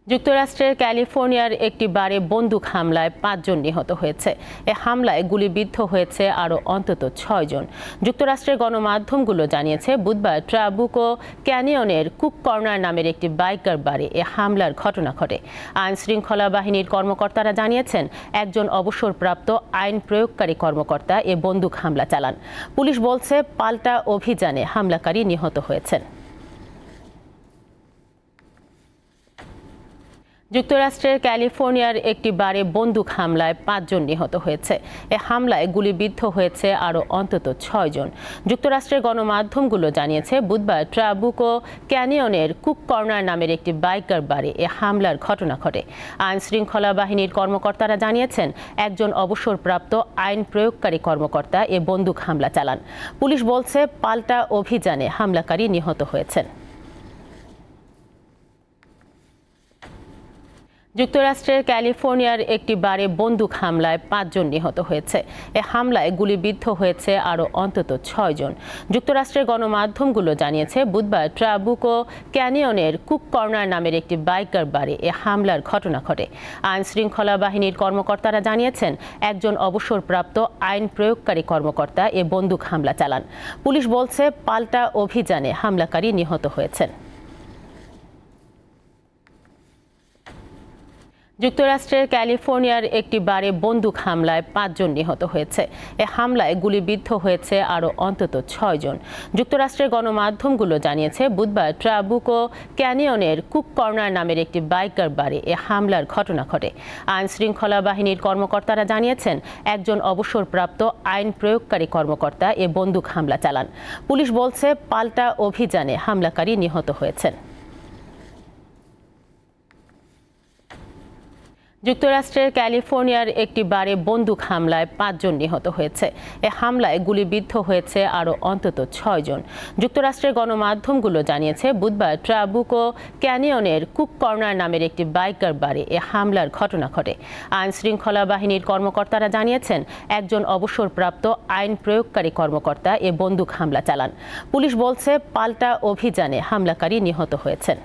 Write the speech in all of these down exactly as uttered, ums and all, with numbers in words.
যুক্তরাষ্ট্রের ক্যালিফোর্নিয়ার একটি বারে বন্দুক হামলায় পাঁচজন নিহত হয়েছে। এ হামলায় গুলিবিদ্ধ হয়েছে আরও অন্তত ছয় জন। যুক্তরাষ্ট্রের গণমাধ্যমগুলো জানিয়েছে বুধবার ট্রাবুকো ক্যানিয়নের কুক কর্নার নামের একটি বাইকার বারে এ হামলার ঘটনা ঘটে। আইন শৃঙ্খলা বাহিনীর কর্মকর্তারা জানিয়েছেন একজন অবসরপ্রাপ্ত আইন প্রয়োগকারী কর্মকর্তা এ বন্দুক হামলা চালান। পুলিশ বলছে পাল্টা অভিযানে হামলাকারী নিহত হয়েছেন। যুক্তরাষ্ট্রের ক্যালিফোর্নিয়ার একটি বারে বন্দুক হামলায় পাঁচজন নিহত হয়েছে। এ হামলায় গুলিবিদ্ধ হয়েছে আরও অন্তত ছয় জন। যুক্তরাষ্ট্রের গণমাধ্যমগুলো জানিয়েছে বুধবার ট্রাবুকো ক্যানিয়নের কুক কর্নার নামের একটি বাইকার বারে এ হামলার ঘটনা ঘটে। আইন শৃঙ্খলা বাহিনীর কর্মকর্তারা জানিয়েছেন একজন অবসরপ্রাপ্ত আইন প্রয়োগকারী কর্মকর্তা এ বন্দুক হামলা চালান। পুলিশ বলছে পাল্টা অভিযানে হামলাকারী নিহত হয়েছেন। যুক্তরাষ্ট্রের ক্যালিফোর্নিয়ার একটি বারে বন্দুক হামলায় পাঁচজন নিহত হয়েছে। এ হামলায় গুলিবিদ্ধ হয়েছে আরও অন্তত ছয় জন। যুক্তরাষ্ট্রের গণমাধ্যমগুলো জানিয়েছে বুধবার ট্রাবুকো ক্যানিয়নের কুক কর্নার নামের একটি বাইকার বারে এ হামলার ঘটনা ঘটে। আইন শৃঙ্খলা বাহিনীর কর্মকর্তারা জানিয়েছেন একজন অবসরপ্রাপ্ত আইন প্রয়োগকারী কর্মকর্তা এ বন্দুক হামলা চালান। পুলিশ বলছে পাল্টা অভিযানে হামলাকারী নিহত হয়েছেন। যুক্তরাষ্ট্রের ক্যালিফোর্নিয়ার একটি বারে বন্দুক হামলায় পাঁচজন নিহত হয়েছে। এ হামলায় গুলিবিদ্ধ হয়েছে আরও অন্তত ছয় জন। যুক্তরাষ্ট্রের গণমাধ্যমগুলো জানিয়েছে বুধবার ট্রাবুকো ক্যানিয়নের কুক কর্নার নামের একটি বাইকার বারে এ হামলার ঘটনা ঘটে। আইন শৃঙ্খলা বাহিনীর কর্মকর্তারা জানিয়েছেন একজন অবসরপ্রাপ্ত আইন প্রয়োগকারী কর্মকর্তা এ বন্দুক হামলা চালান। পুলিশ বলছে পাল্টা অভিযানে হামলাকারী নিহত হয়েছেন। যুক্তরাষ্ট্রের ক্যালিফোর্নিয়ার একটি বারে বন্দুক হামলায় পাঁচজন নিহত হয়েছে। এ হামলায় গুলিবিদ্ধ হয়েছে আরও অন্তত ছয় জন। যুক্তরাষ্ট্রের গণমাধ্যমগুলো জানিয়েছে বুধবার ট্রাবুকো ক্যানিয়নের কুক কর্নার নামের একটি বাইকার বারে এ হামলার ঘটনা ঘটে। আইন শৃঙ্খলা বাহিনীর কর্মকর্তারা জানিয়েছেন একজন অবসরপ্রাপ্ত আইন প্রয়োগকারী কর্মকর্তা এ বন্দুক হামলা চালান। পুলিশ বলছে পাল্টা অভিযানে হামলাকারী নিহত হয়েছেন। যুক্তরাষ্ট্রের ক্যালিফোর্নিয়ার একটি বারে বন্দুক হামলায় পাঁচজন নিহত হয়েছে। এ হামলায় গুলিবিদ্ধ হয়েছে আরও অন্তত ছয় জন। যুক্তরাষ্ট্রের গণমাধ্যমগুলো জানিয়েছে বুধবার ট্রাবুকো ক্যানিয়নের কুক কর্নার নামের একটি বাইকার বারে এ হামলার ঘটনা ঘটে। আইন শৃঙ্খলা বাহিনীর কর্মকর্তারা জানিয়েছেন একজন অবসরপ্রাপ্ত আইন প্রয়োগকারী কর্মকর্তা এ বন্দুক হামলা চালান। পুলিশ বলছে পাল্টা অভিযানে হামলাকারী নিহত হয়েছেন।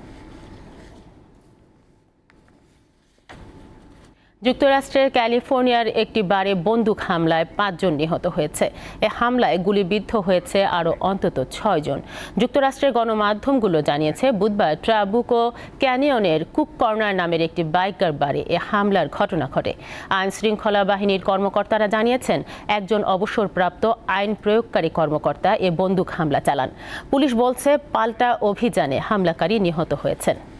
যুক্তরাষ্ট্রের ক্যালিফোর্নিয়ার একটি বারে বন্দুক হামলায় পাঁচজন নিহত হয়েছে। এ হামলায় গুলিবিদ্ধ হয়েছে আরও অন্তত ছয় জন। যুক্তরাষ্ট্রের গণমাধ্যমগুলো জানিয়েছে বুধবার ট্রাবুকো ক্যানিয়নের কুক কর্নার নামের একটি বাইকার বারে এ হামলার ঘটনা ঘটে। আইন শৃঙ্খলা বাহিনীর কর্মকর্তারা জানিয়েছেন একজন অবসরপ্রাপ্ত আইন প্রয়োগকারী কর্মকর্তা এ বন্দুক হামলা চালান। পুলিশ বলছে পাল্টা অভিযানে হামলাকারী নিহত হয়েছেন।